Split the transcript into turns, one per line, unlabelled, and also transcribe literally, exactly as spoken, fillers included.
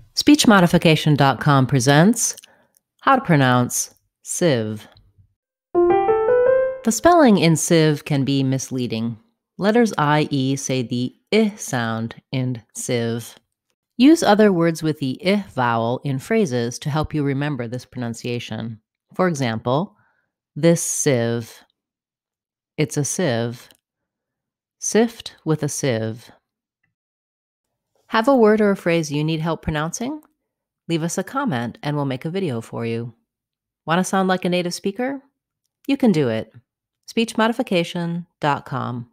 speech modification dot com presents How to Pronounce Sieve. The spelling in sieve can be misleading. Letters I E say the I sound in sieve. Use other words with the I vowel in phrases to help you remember this pronunciation. For example, this sieve, it's a sieve, sift with a sieve. Have a word or a phrase you need help pronouncing? Leave us a comment and we'll make a video for you. Want to sound like a native speaker? You can do it. speech modification dot com